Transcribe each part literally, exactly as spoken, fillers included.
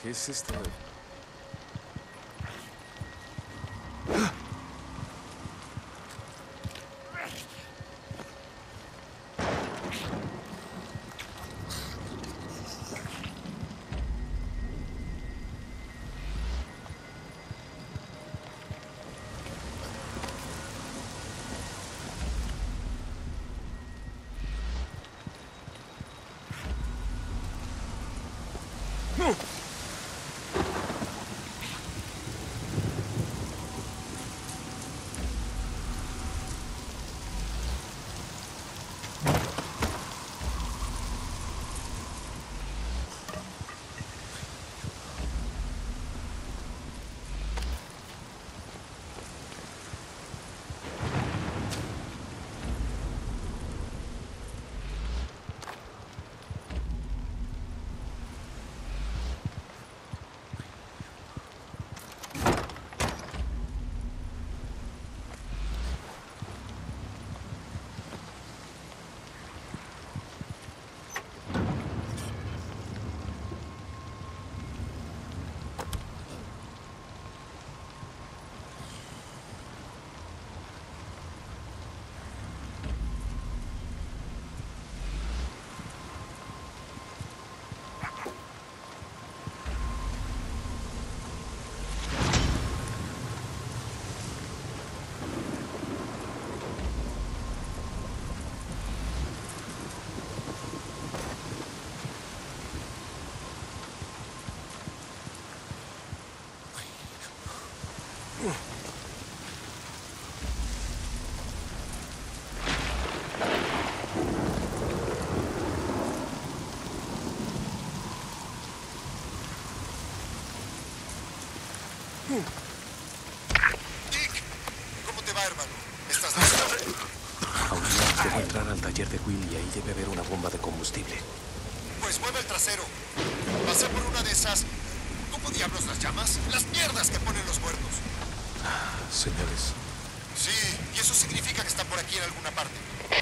¿Qué es esto? Dick, ¿cómo te va, hermano? ¿Estás listo? Aún no debo entrar al taller de Will y ahí debe haber una bomba de combustible. Pues mueve el trasero. Pasé por una de esas... ¿Cómo diablos las llamas? Las mierdas que ponen los muertos. Señales. Sí, y eso significa que están por aquí en alguna parte.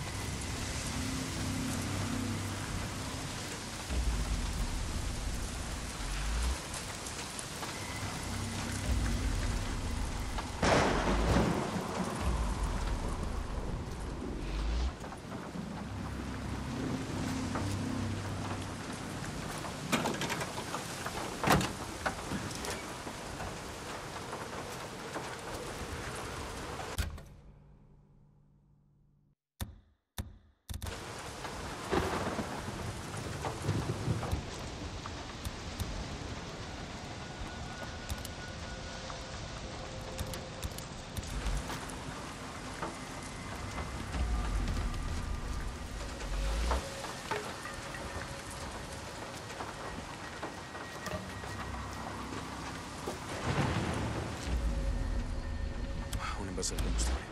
Un envase de combustible.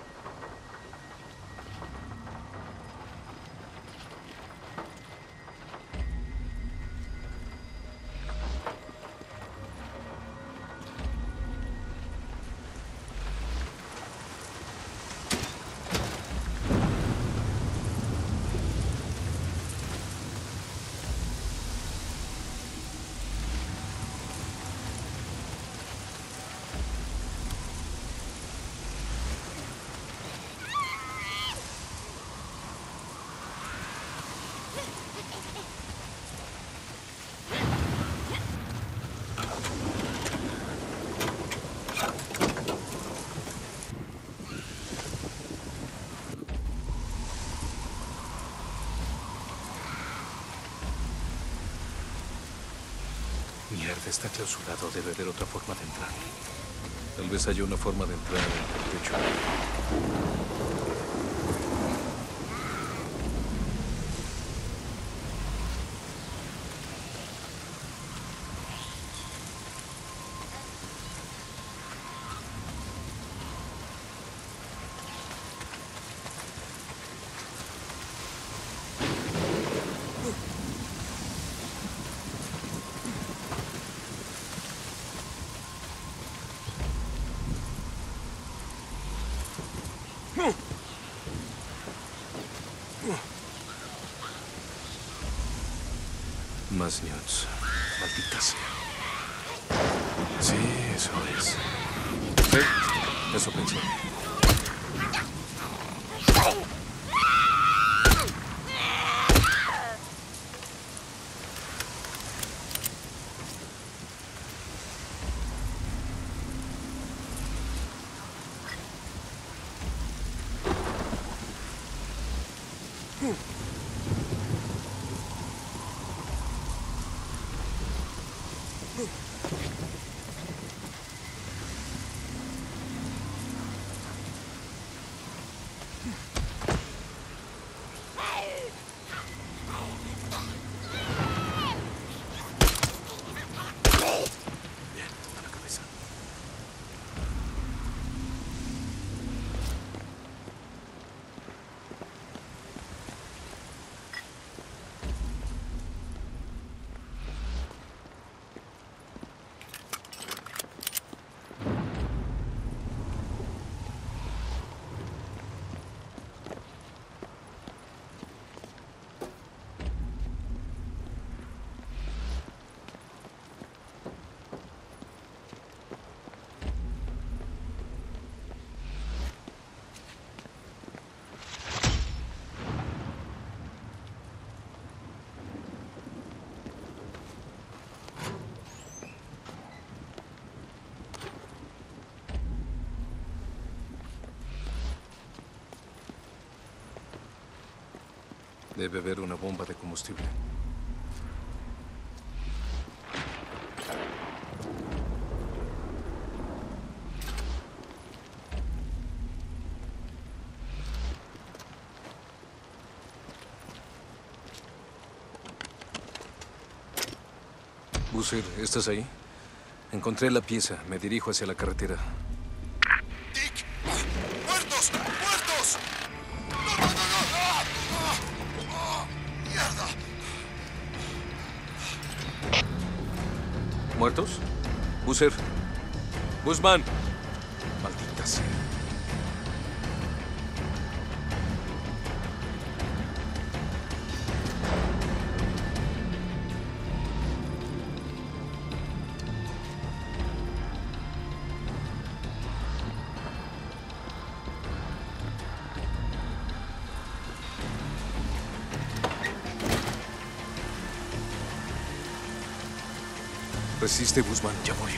Mierda, está clausurado. Debe haber otra forma de entrar. Tal vez haya una forma de entrar en el techo. Más nuts. Maldita sea. Sí, eso es. Sí, eso pensé. Debe haber una bomba de combustible. Boozer, ¿estás ahí? Encontré la pieza. Me dirijo hacia la carretera. ¡Dick! ¡Muertos! ¡Muertos! ¡No, no, no, no! ¡Ah! ¡Ah! ¡Ah! ¡Mierda! ¿Muertos? Boozer. Guzmán. Maldita sea. Resiste, Guzmán. Ya morí.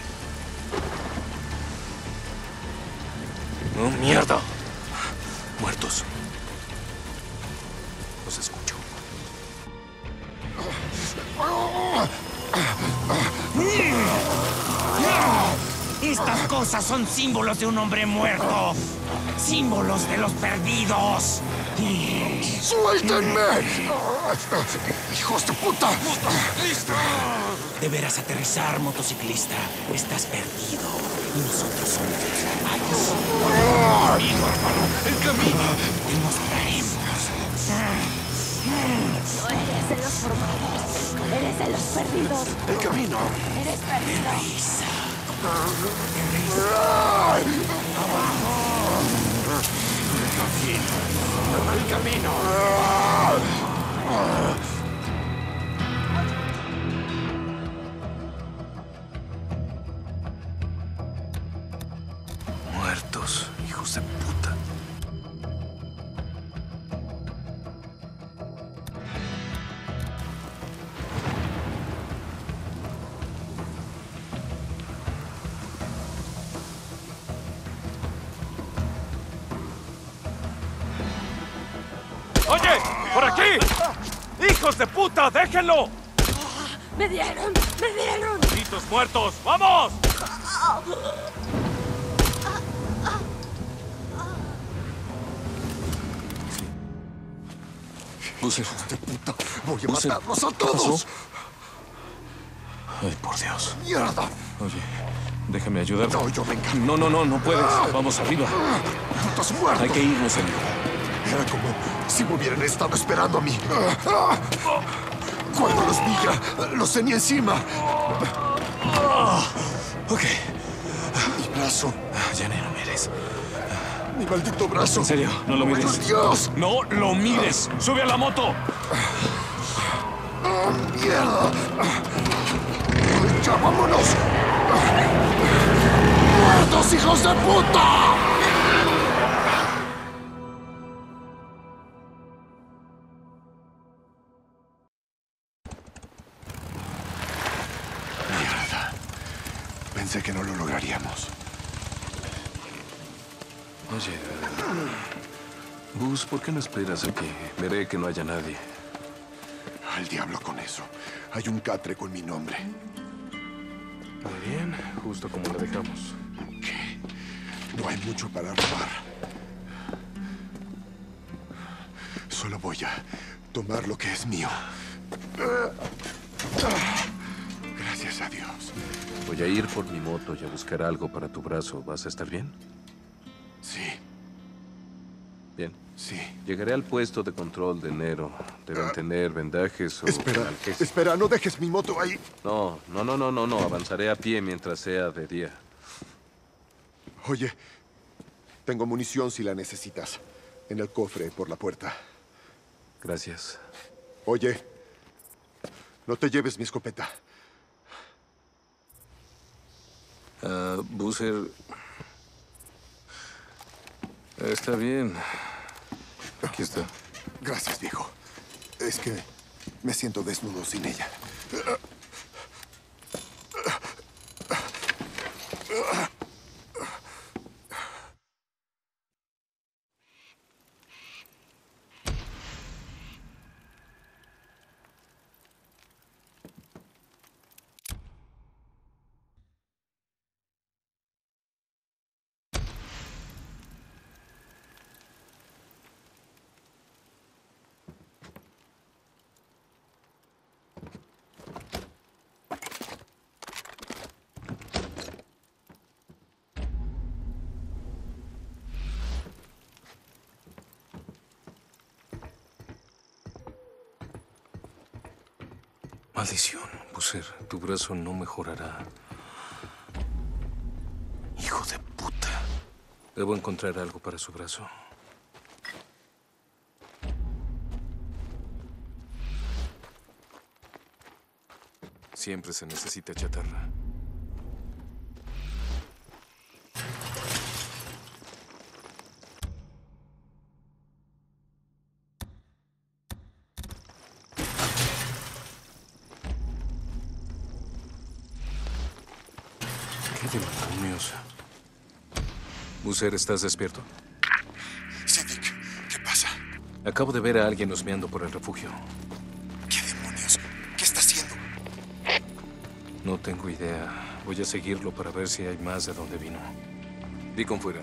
¡No, mierda! Muertos. Los escucho. Estas cosas son símbolos de un hombre muerto. Símbolos de los perdidos. ¡Suéltenme! ¡Hijos de puta! Deberás aterrizar, motociclista. Estás perdido. Y nosotros somos los caballos. ¡Camino, hermano! ¡El camino! Te mostraremos. No eres de los formados. Eres de los perdidos. ¡El camino! Eres perdido. Aterriza. ¡El camino! Muertos, hijos de puta. ¡Oye! ¡Por aquí! ¡Hijos de puta! ¡Déjenlo! ¡Me dieron! ¡Me dieron! ¡Malditos muertos! ¡Vamos! Boozer. ¡De puta! ¡Voy a Boozer, matarlos a ¿qué todos! pasó? Ay, por Dios. ¡Mierda! Oye, déjame ayudarte. No, yo venga. No, no, no, no puedes. Vamos arriba. ¡Putos muertos! Hay que irnos, amigo. Era como si me hubieran estado esperando a mí. Cuando los vi ya, los tenía encima. Ok. Mi brazo, Ya no lo mires. mi maldito brazo. En serio, no lo mires. ¡Por Dios! ¡No lo mires! ¡Sube a la moto! ¡Oh, mierda! ¡Ya vámonos! ¡Muertos, hijos de puta! Mierda. Pensé que no lo lograríamos. Oye, Buzz, ¿por qué no esperas aquí? Veré que no haya nadie. Al diablo con eso. Hay un catre con mi nombre. Muy bien, justo como lo dejamos. ¿Qué? No hay mucho para robar. Solo voy a tomar lo que es mío. Gracias a Dios. Voy a ir por mi moto y a buscar algo para tu brazo. ¿Vas a estar bien? Sí, Bien. sí. Llegaré al puesto de control de enero. Deben tener vendajes o Espera, analgésicos. espera, no dejes mi moto ahí. No, no, no, no, no, no. Avanzaré a pie mientras sea de día. Oye, tengo munición si la necesitas. En el cofre por la puerta. Gracias. Oye, no te lleves mi escopeta. Ah, Boozer. Está bien. Aquí está. Gracias, viejo. Es que me siento desnudo sin ella. Maldición, Boozer. Tu brazo no mejorará. Hijo de puta. Debo encontrar algo para su brazo. Siempre se necesita chatarra. ¿Qué demonios? Boozer, ¿estás despierto? Sí, Dick. ¿Qué pasa? Acabo de ver a alguien husmeando por el refugio. ¿Qué demonios? ¿Qué está haciendo? No tengo idea. Voy a seguirlo para ver si hay más de donde vino. Deacon fuera.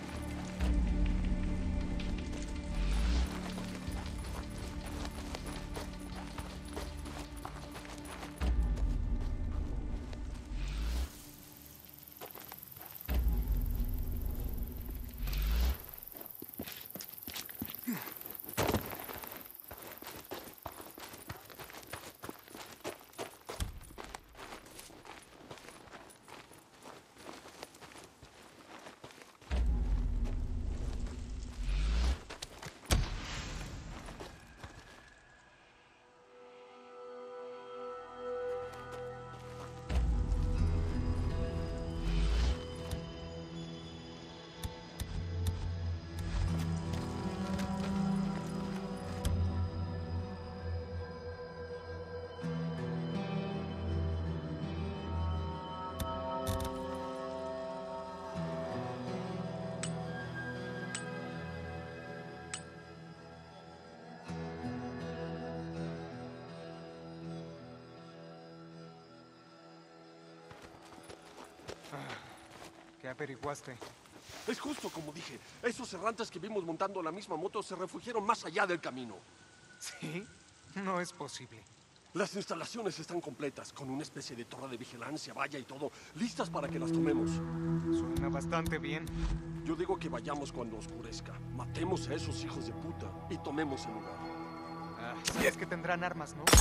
¿Qué averiguaste? Es justo como dije. Esos errantes que vimos montando la misma moto se refugiaron más allá del camino. ¿Sí? No es posible. Las instalaciones están completas, con una especie de torre de vigilancia, valla y todo, listas para que las tomemos. Suena bastante bien. Yo digo que vayamos cuando oscurezca, matemos a esos hijos de puta y tomemos el lugar. Ah, sabes que tendrán armas, ¿no?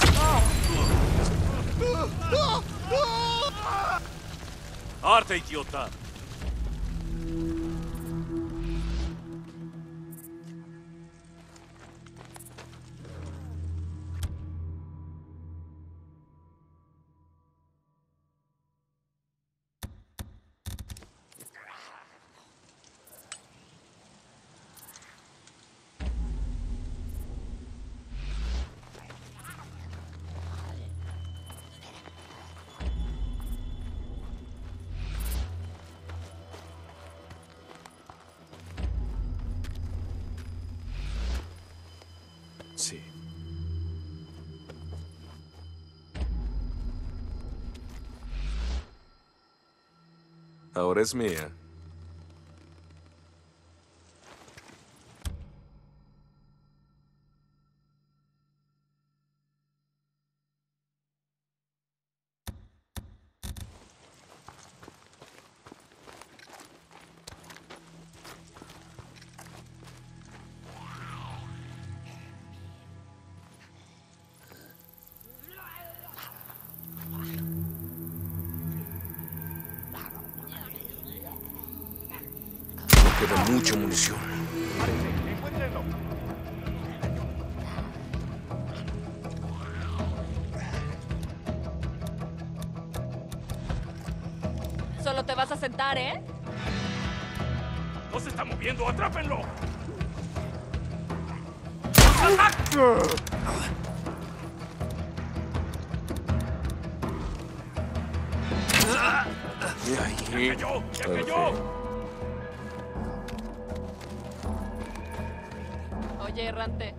¡Arte, idiota! Ahora es mía. Queda mucha munición. Encuéntrenlo. Solo te vas a sentar, ¿eh? ¡No se está moviendo! ¡Atrápenlo! Y ahí. ¡Ya cayó! ¡Ya Al cayó! fin. Oye, errante.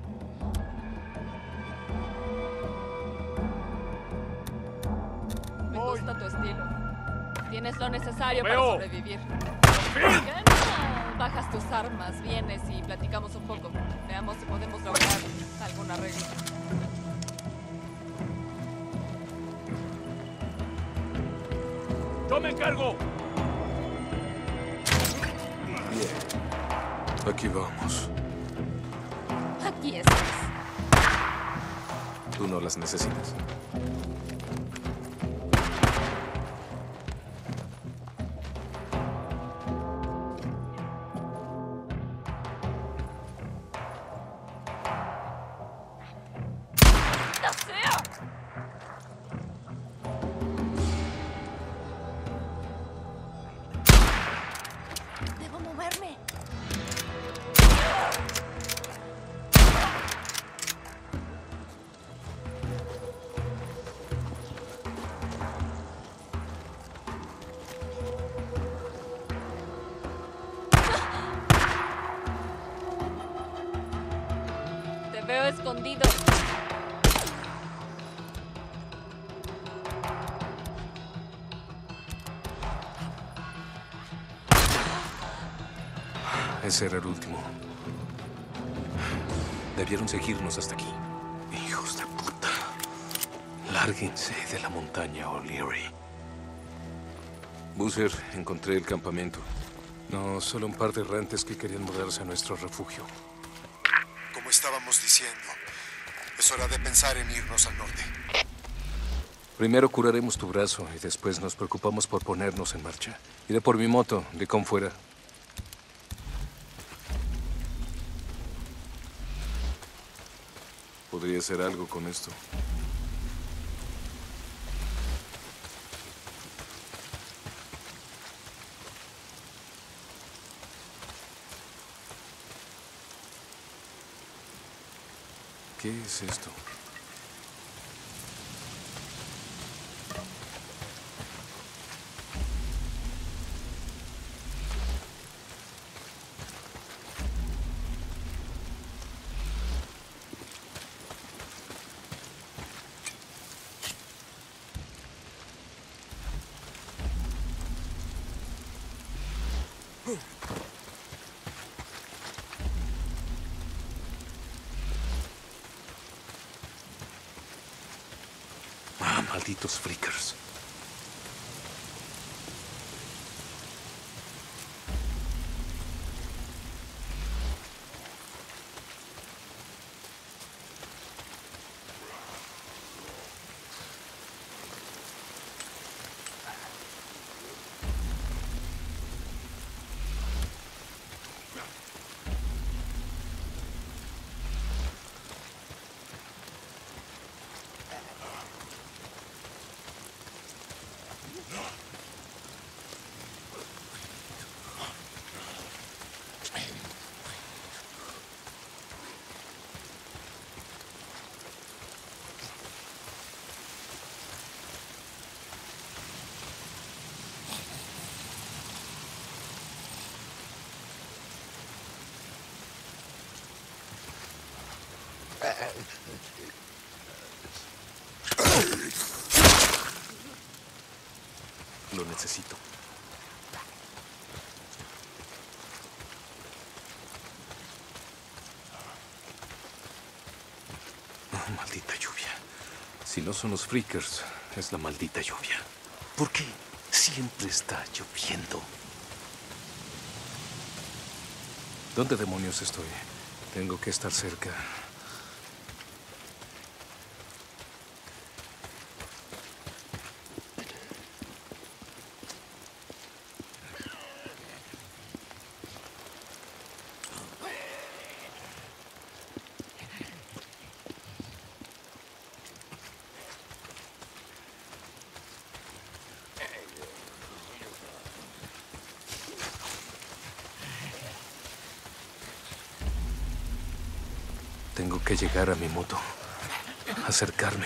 Me gusta tu estilo. Tienes lo necesario para Veo. sobrevivir. ¿Qué no? Bajas tus armas, vienes y platicamos un poco. Veamos si podemos lograr algún arreglo. ¡Yo me encargo! Bien. Aquí vamos. Aquí estás. Tú no las necesitas. ¡No sea! Debo moverme. Te veo escondido. Ese era el último. Debieron seguirnos hasta aquí. Hijos de puta. Lárguense de la montaña, O'Leary. Boozer, encontré el campamento. No, solo un par de errantes que querían mudarse a nuestro refugio. Como estábamos diciendo, es hora de pensar en irnos al norte. Primero curaremos tu brazo y después nos preocupamos por ponernos en marcha. Iré por mi moto, de con fuera. Podría hacer algo con esto. ¿Qué es esto? Ah, malditos freakers. Lo necesito. Oh, maldita lluvia. Si no son los freakers, es la maldita lluvia. ¿Por qué siempre está lloviendo? ¿Dónde demonios estoy? Tengo que estar cerca. Tengo que llegar a mi moto. Acercarme.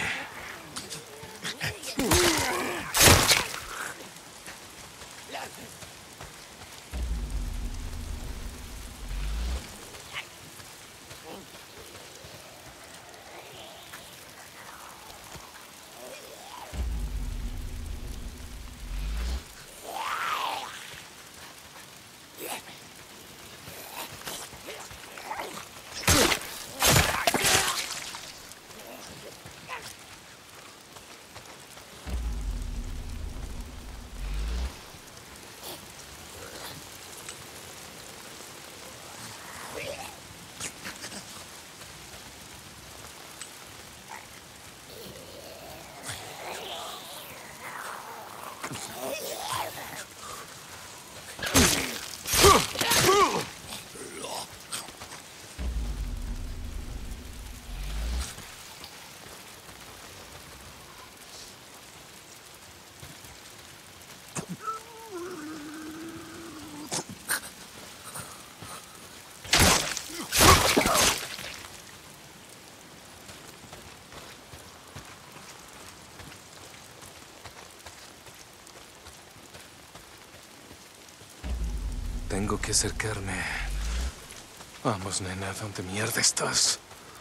Tengo que acercarme. Vamos, nena, ¿dónde mierda estás?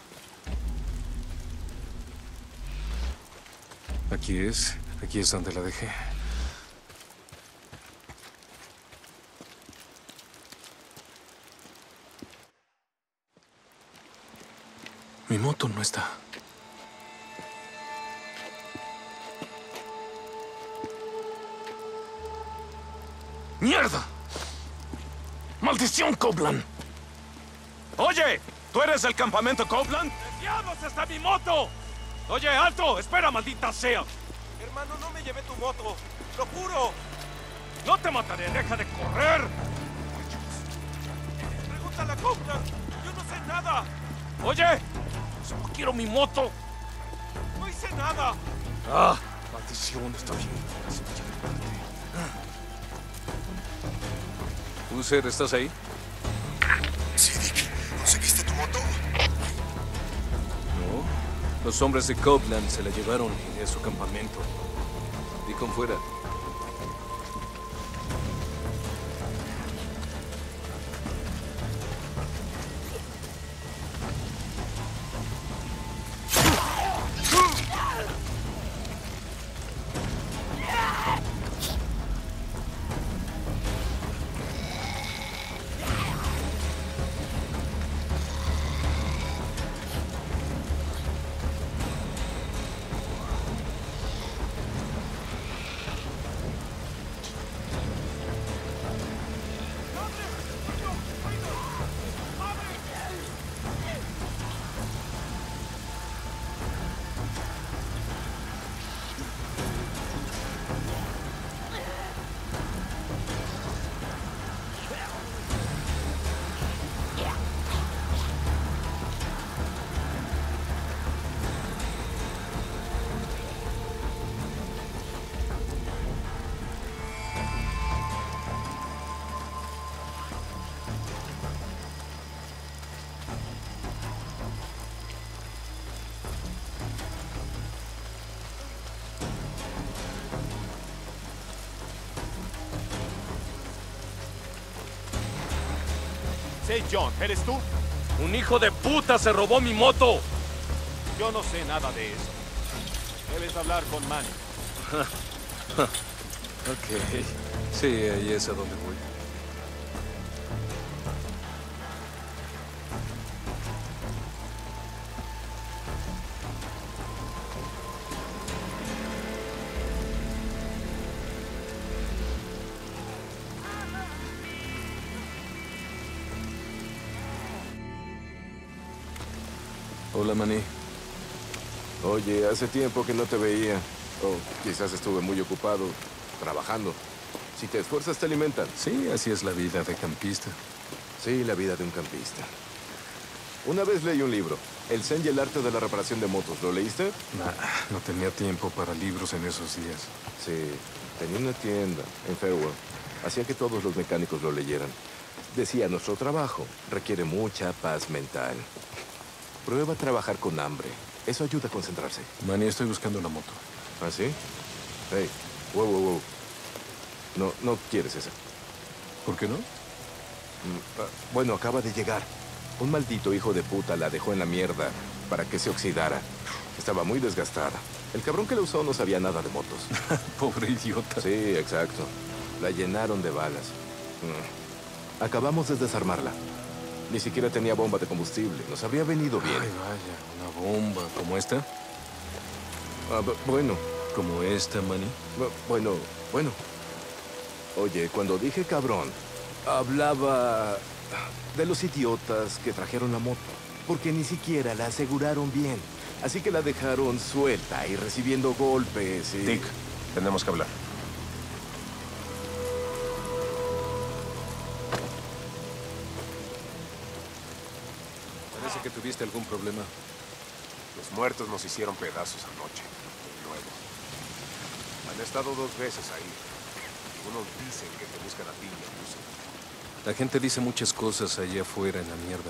Aquí es. Aquí es donde la dejé. Mi moto no está. ¡Mierda! ¡Maldición, Copeland! Oye, ¿tú eres del campamento Copeland? ¡Diablos, está mi moto! Oye, alto, espera, maldita sea. Hermano, no me llevé tu moto, lo juro. No te mataré, deja de correr. Pregúntale a Copeland, yo no sé nada. Oye, solo quiero mi moto. No hice nada. Ah, maldición, está bien. User, ¿estás ahí? Sí, Dick. ¿Conseguiste tu moto? No. Los hombres de Copeland se la llevaron a su campamento. Deacon fuera. Hey, John, ¿eres tú? Un hijo de puta se robó mi moto. Yo no sé nada de eso. Debes hablar con Manny. Ok. Sí, ahí es a donde voy. Hola, Manny. Oye, hace tiempo que no te veía. O quizás estuve muy ocupado, trabajando. Si te esfuerzas, te alimentan. Sí, así es la vida de campista. Sí, la vida de un campista. Una vez leí un libro, El Zen y el arte de la reparación de motos. ¿Lo leíste? Nah, no tenía tiempo para libros en esos días. Sí, tenía una tienda en Fairwell. Hacía que todos los mecánicos lo leyeran. Decía, nuestro trabajo requiere mucha paz mental. Prueba a trabajar con hambre. Eso ayuda a concentrarse. Manny, estoy buscando la moto. ¿Ah, sí? Hey, wow, wow, wow. No, no quieres esa. ¿Por qué no? Mm, ah, bueno, acaba de llegar. Un maldito hijo de puta la dejó en la mierda para que se oxidara. Estaba muy desgastada. El cabrón que la usó no sabía nada de motos. Pobre idiota. Sí, exacto. La llenaron de balas. Mm. Acabamos de desarmarla. Ni siquiera tenía bomba de combustible. Nos habría venido bien. Ay, vaya, una bomba. ¿Como esta? Ah, bueno. ¿Como esta, Manny? Bueno, bueno. Oye, cuando dije cabrón, hablaba de los idiotas que trajeron la moto. Porque ni siquiera la aseguraron bien. Así que la dejaron suelta y recibiendo golpes y... Dick, tenemos que hablar. Parece que tuviste algún problema. Los muertos nos hicieron pedazos anoche. De nuevo. Han estado dos veces ahí. Algunos dicen que te buscan a ti incluso. La gente dice muchas cosas allá afuera en la mierda.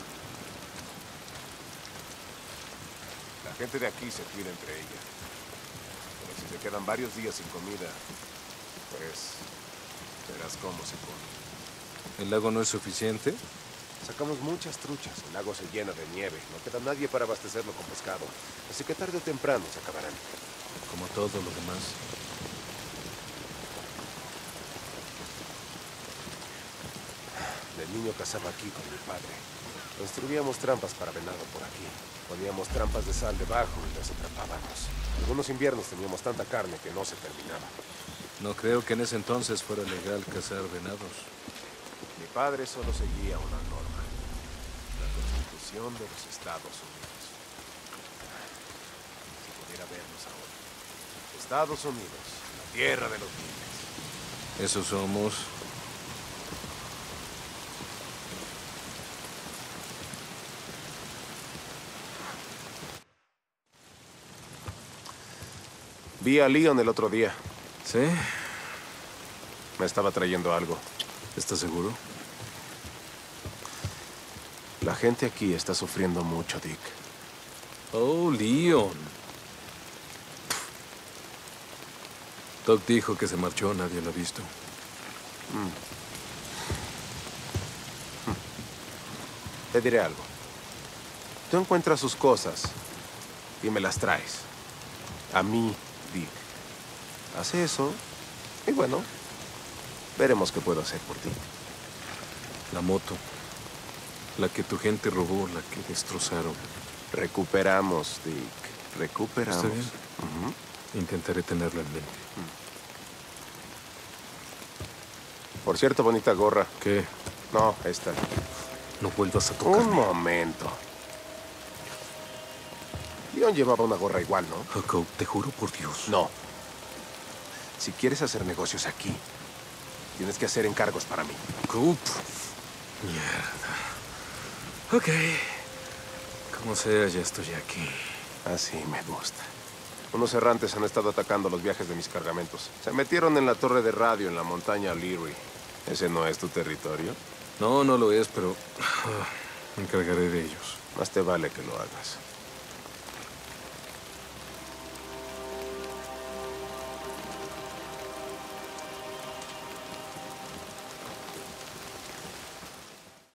La gente de aquí se cuida entre ellas. Pero si se quedan varios días sin comida, pues verás cómo se come. ¿El lago no es suficiente? Sacamos muchas truchas. El lago se llena de nieve. No queda nadie para abastecerlo con pescado. Así que tarde o temprano se acabarán. Como todo lo demás. De niño cazaba aquí con mi padre. Construíamos trampas para venado por aquí. Poníamos trampas de sal debajo y las atrapábamos. Algunos inviernos teníamos tanta carne que no se terminaba. No creo que en ese entonces fuera legal cazar venados. Mi padre solo seguía una norma. La Constitución de los Estados Unidos. Si pudiera vernos ahora. Estados Unidos, la tierra de los libres. Eso somos. Vi a Leon el otro día. ¿Sí? Me estaba trayendo algo. ¿Estás seguro? La gente aquí está sufriendo mucho, Dick. Oh, Leon. Doc dijo que se marchó, nadie lo ha visto. Mm. Te diré algo. Tú encuentras sus cosas y me las traes. A mí, Dick. Haz eso y bueno, veremos qué puedo hacer por ti. La moto. La que tu gente robó, la que destrozaron. Recuperamos, Dick. Recuperamos. ¿Está bien? Uh-huh. Intentaré tenerla en mente. Por cierto, bonita gorra. ¿Qué? No, esta. No vuelvas a tocarme. Un momento. Leon llevaba una gorra igual, ¿no? Jacob, te juro por Dios. No. Si quieres hacer negocios aquí, tienes que hacer encargos para mí. Jacob. Mierda. Ok. Como sea, ya estoy aquí. Así me gusta. Unos errantes han estado atacando los viajes de mis cargamentos. Se metieron en la torre de radio en la montaña Leary. ¿Ese no es tu territorio? No, no lo es, pero me encargaré de ellos. Más te vale que lo hagas.